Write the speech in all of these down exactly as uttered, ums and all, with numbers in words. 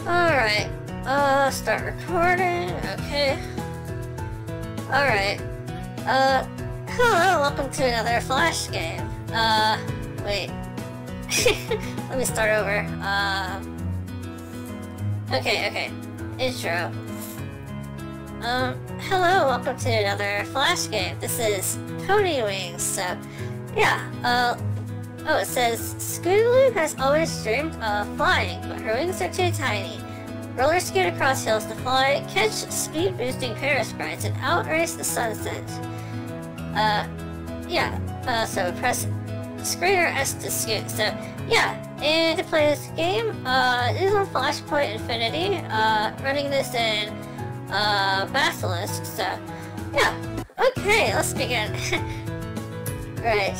Alright, uh, start recording, okay. Alright, uh, hello, welcome to another Flash game. Uh, wait. Let me start over. Uh, okay, okay. Intro. Um, hello, welcome to another Flash game. This is Pony Wings, so, yeah, uh, oh, it says, Scootaloo has always dreamed of flying, but her wings are too tiny. Roller skate across hills to fly, catch speed-boosting parasprites, and outrace the sunset. Uh, yeah, uh, so press screen or S to scoot. So, yeah, and to play this game, uh, it is on Flashpoint Infinity, uh, running this in, uh, Basilisk, so, yeah. Okay, let's begin. Right.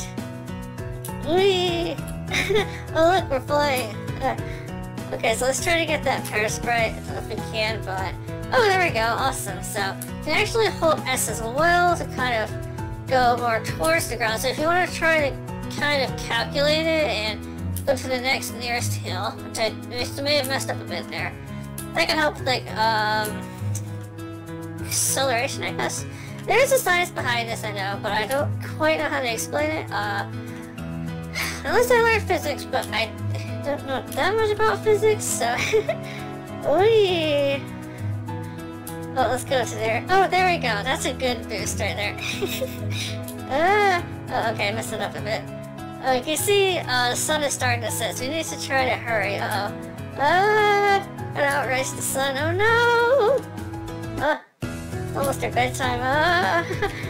Whee! Oh look, we're flying. Uh, okay, so let's try to get that parasprite if we can, but... Oh, there we go, awesome. So, you can actually hold S as well to kind of go more towards the ground. So if you want to try to kind of calculate it and go to the next nearest hill, which I may have messed up a bit there, that can help, like, um... acceleration, I guess. There is a science behind this, I know, but I don't quite know how to explain it. Uh... Unless I learned physics, but I don't know that much about physics, so... Whee! Oh, let's go to there. Oh, there we go. That's a good boost right there. ah, oh, okay, I messed it up a bit. Oh, you can see uh, the sun is starting to set, so we need to try to hurry. Uh-oh. Ah! Gotta outrace the sun. Oh, no! Ah, it's almost our bedtime. Ah!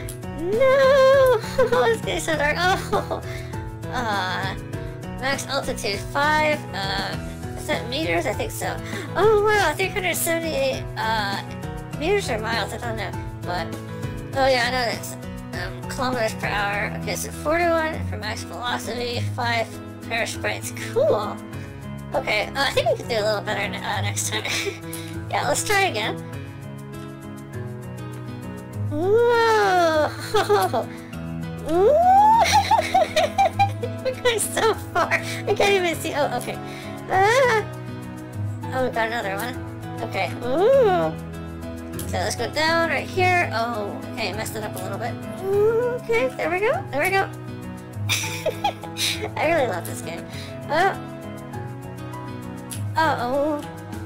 No! Oh, it's getting so dark. Oh! Uh, max altitude five, uh, is that meters? I think so. Oh wow, three hundred seventy-eight, uh, meters or miles, I don't know, but, oh yeah, I know that's, um, kilometers per hour. Okay, so forty-one for max velocity, five parasprites, cool. Okay, uh, I think we can do a little better uh, next time. Yeah, let's try again. Whoa! Ooh! We're going so far. I can't even see. Oh, okay. Ah. Oh, we got another one. Okay. Ooh. So let's go down right here. Oh, okay. Messed it up a little bit. Ooh, okay. There we go. There we go. I really love this game. Oh. Oh. Oh.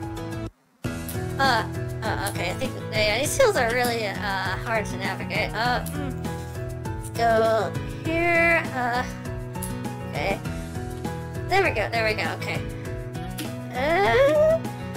Uh. Uh. Okay. I think yeah, these hills are really uh hard to navigate. Uh. Let's go here. Uh. Okay. There we go, there we go, okay. Uh,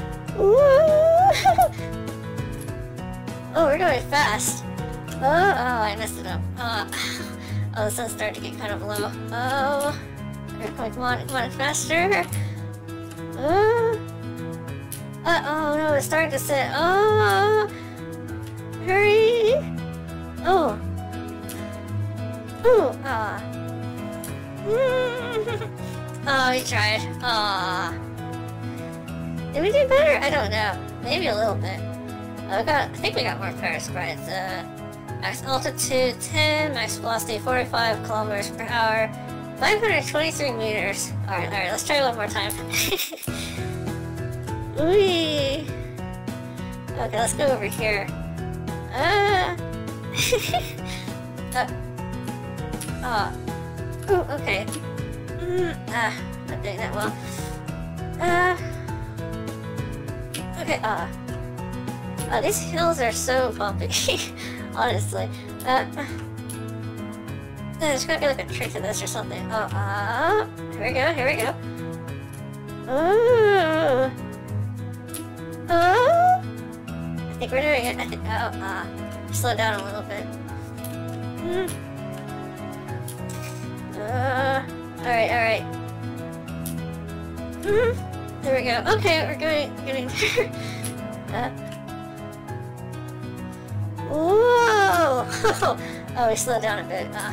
oh, we're going fast. Oh, oh, I messed it up. Uh, oh, the sun's starting to get kind of low. Oh, come on, come on, faster. Uh, uh oh, no, it's starting to set. Oh, hurry. Oh. Oh, ah. Oh, we tried. Aww. Did we do better? I don't know. Maybe a little bit. Oh, we got, I think we got more parasprites. Uh, max altitude ten, max velocity forty-five kilometers per hour, five hundred twenty-three meters. Alright, alright, let's try one more time. Whee! Okay, let's go over here. Ah! uh. Oh. Ooh, okay. Mm, ah, not doing that well. Uh, okay, uh. Oh, these hills are so bumpy, honestly. Uh, there's gotta be like a trick to this or something. Oh, uh, here we go, here we go. Ooh. Oh. I think we're doing it. I think, oh, uh, slow down a little bit. Mm. Uh, alright, alright. Mm-hmm. There we go. Okay, we're going, getting there. Uh. Whoa! Oh, we slowed down a bit. Uh.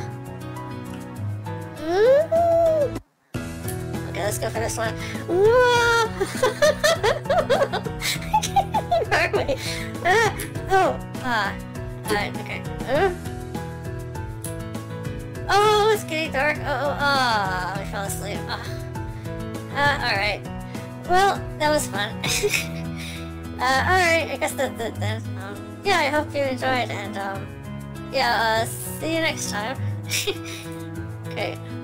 Ooh. Okay, let's go for this one. Whoa! Where are we? Uh, oh, ah. Uh, Alright, okay. Uh. Oh, it's getting dark. Oh, oh, oh, we fell asleep. Oh. Uh, alright. Well, that was fun. Uh, alright, I guess that's it then. Um, yeah, I hope you enjoyed, and, um, yeah, uh, see you next time. Okay.